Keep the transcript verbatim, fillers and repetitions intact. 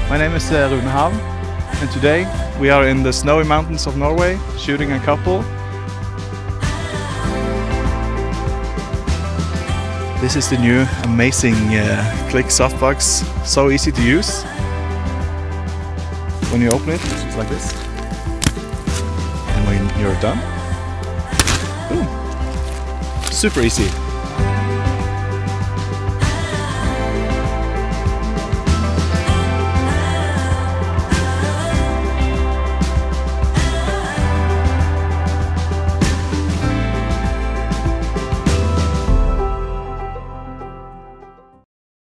My name is uh, Rune Havn, and today we are in the snowy mountains of Norway shooting a couple. This is the new amazing uh, Clic Softbox, so easy to use. When you open it, it's like this. And when you're done, boom! Super easy.